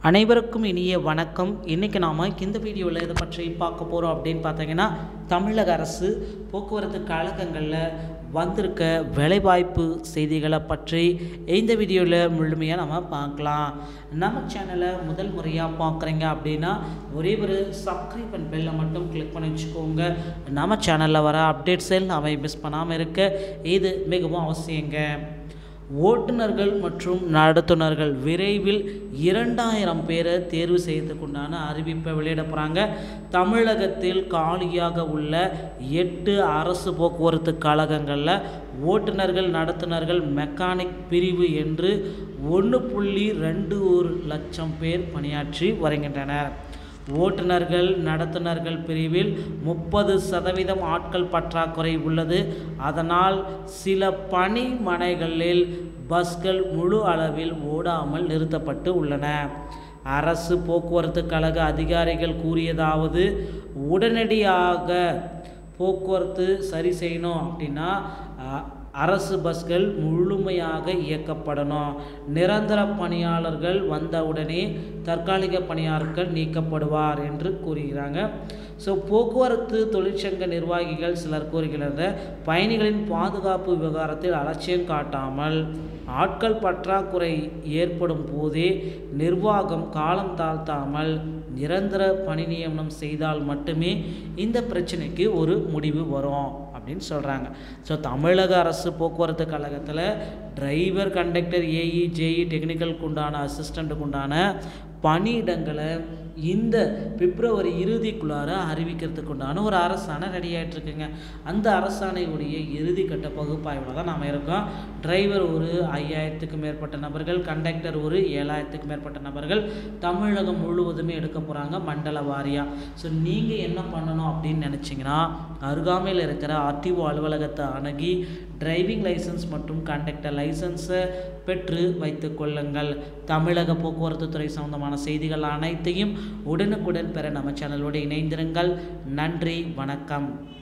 அனைவருக்கும் இனிய வணக்கம். இன்றைக்கி நாம் இந்த வீடியோவில் இதை பற்றி பார்க்க போகிறோம் அப்படின்னு பார்த்தீங்கன்னா, தமிழக அரசு போக்குவரத்து கழகங்களில் வந்திருக்க வேலைவாய்ப்பு செய்திகளை பற்றி இந்த வீடியோவில் முழுமையாக நம்ம பார்க்கலாம். நம்ம சேனலை முதல் முறையாக பார்க்குறீங்க அப்படின்னா ஒரே ஒரு சப்ஸ்கிரைப் அண்ட் பெல்லை மட்டும் கிளிக் பண்ணி வச்சுக்கோங்க. நம்ம சேனலில் வர அப்டேட்ஸை அவை மிஸ் பண்ணாமல் இருக்க இது மிகவும் அவசியங்க. ஓட்டுநர்கள் மற்றும் நடத்துனர்கள் விரைவில் 2000 பேரை தேர்வு செய்யறதுக்குண்டான அறிவிப்பை வெளியிட போகிறாங்க. தமிழகத்தில் காலியாக உள்ள 8 அரசு போக்குவரத்து கழகங்களில் ஓட்டுநர்கள், நடத்துனர்கள், மெக்கானிக் பிரிவு என்று 1.21 லட்சம் பேர் பணியாற்றி வருகின்றனர். ஓட்டுநர்கள், நடத்துனர்கள் பிரிவில் 30% ஆட்கள் பற்றாக்குறை உள்ளது. அதனால் சில பணிமனைகளில் பஸ்கள் முழு அளவில் ஓடாமல் நிறுத்தப்பட்டு உள்ளன. அரசு போக்குவரத்து கழக அதிகாரிகள் கூறியதாவது, உடனடியாக போக்குவரத்து சரி செய்யணும் அப்படின்னா அரசு பஸ்கள் முழுமையாக இயக்கப்படணும். நிரந்தர பணியாளர்கள் வந்தவுடனே தற்காலிக பணியாளர்கள் நீக்கப்படுவார் என்று கூறுகிறாங்க. ஸோ போக்குவரத்து தொழிற்சங்க நிர்வாகிகள் சிலர் கூறுகின்ற பயணிகளின் பாதுகாப்பு விவகாரத்தில் அலட்சியம் காட்டாமல் ஆட்கள் பற்றாக்குறை ஏற்படும் போதே நிர்வாகம் காலம் தாழ்த்தாமல் நிரந்தர பணி நியமனம் செய்தால் மட்டுமே இந்த பிரச்சனைக்கு ஒரு முடிவு வரும் அப்படின்னு சொல்கிறாங்க. ஸோ தமிழக அரசு போக்குவரத்து கழகத்தில் டிரைவர், கண்டக்டர், ஏஇ, ஜேஇ, டெக்னிக்கலுக்கு உண்டான அசிஸ்டண்ட்டுக்கு உண்டான பணியிடங்களை இந்த பிப்ரவரி இறுதிக்குள்ளார அறிவிக்கிறதுக்கு உண்டான ஒரு அரசாணை ரெடி ஆகிட்டுருக்குங்க. அந்த அரசாணையுடைய இறுதிக்கட்ட பகுப்பாய்வில் தான் நாம் இருக்கோம். டிரைவர் ஒரு 5000க்கும் மேற்பட்ட நபர்கள், கண்டக்டர் ஒரு 7000க்கும் மேற்பட்ட நபர்கள் தமிழகம் முழுவதுமே எடுக்க போகிறாங்க மண்டல வாரியாக. ஸோ நீங்கள் என்ன பண்ணணும் அப்படின்னு நினச்சிங்கன்னா, அருகாமையில் இருக்கிற ஆர்டிஓ அலுவலகத்தை அணுகி டிரைவிங் லைசன்ஸ் மற்றும் கண்டக்டர் லைசன்ஸை பெற்று வைத்து கொள்ளுங்கள். தமிழக போக்குவரத்து துறை சம்பந்தமான செய்திகள் அனைத்தையும் உடனுக்குடன் பெற நம்ம சேனலோடு இணைந்திருங்கள். நன்றி, வணக்கம்.